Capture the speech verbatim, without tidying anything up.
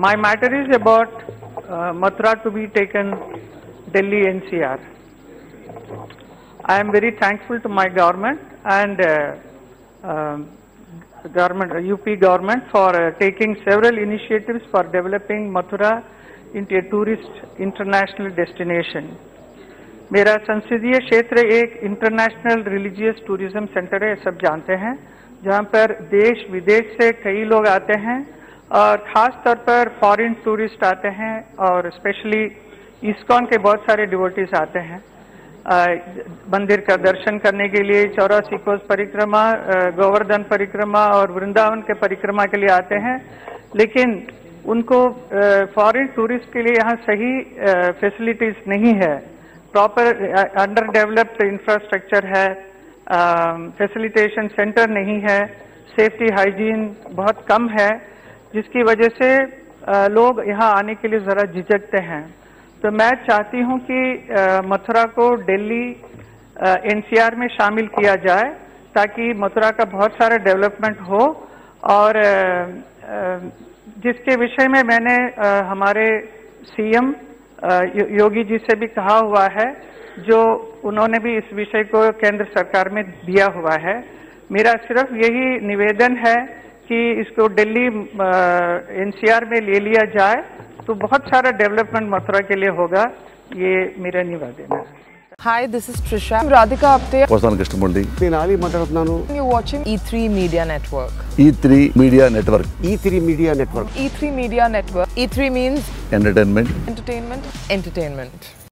My matter is about uh, Mathura to be taken Delhi N C R. I am very thankful to my government and uh, uh, government, U P government for uh, taking several initiatives for developing Mathura into a tourist international destination. मेरा संसदीय क्षेत्र एक international religious tourism centre है, सब जानते हैं, जहां पर देश विदेश से कई लोग आते हैं और खास तौर पर फॉरेन टूरिस्ट आते हैं और स्पेशली इस्कॉन के बहुत सारे डिवोटीज आते हैं मंदिर का दर्शन करने के लिए। चौरासी कोस परिक्रमा, गोवर्धन परिक्रमा और वृंदावन के परिक्रमा के लिए आते हैं, लेकिन उनको फॉरेन टूरिस्ट के लिए यहाँ सही फैसिलिटीज नहीं है, प्रॉपर अंडर डेवलप्ड इंफ्रास्ट्रक्चर है, फैसिलिटेशन सेंटर नहीं है, सेफ्टी हाइजीन बहुत कम है, जिसकी वजह से आ, लोग यहाँ आने के लिए ज़रा झिझकते हैं। तो मैं चाहती हूँ कि आ, मथुरा को दिल्ली एनसीआर में शामिल किया जाए ताकि मथुरा का बहुत सारा डेवलपमेंट हो। और आ, आ, जिसके विषय में मैंने आ, हमारे सीएम योगी जी से भी कहा हुआ है, जो उन्होंने भी इस विषय को केंद्र सरकार में दिया हुआ है। मेरा सिर्फ यही निवेदन है कि इसको दिल्ली एनसीआर में ले लिया जाए तो बहुत सारा डेवलपमेंट मथुरा के लिए होगा, ये मेरा निवेदन है। Hi, this is Trisha. I'm Radhika Apte. Vasan Krishnamurthy. నేను ఆలీ మాట్లాడుతున్నాను. You're watching E three Media Network. E three Media Network. E three Media Network. E three Media Network. E three means Entertainment. entertainment, entertainment.